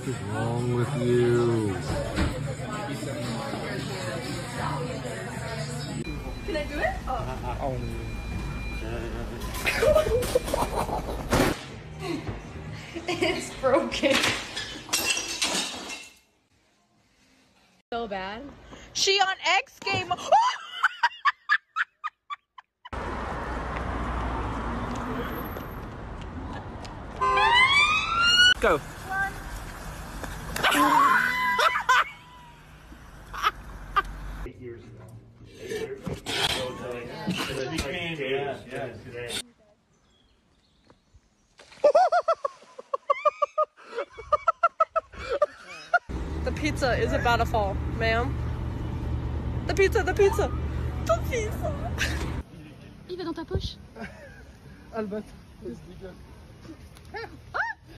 What is wrong with you? Can I do it? Oh. It's broken. So bad. She on X game. Go. The pizza is about to fall, ma'am. The pizza, the pizza, the pizza. Il va dans ta poche. Albert.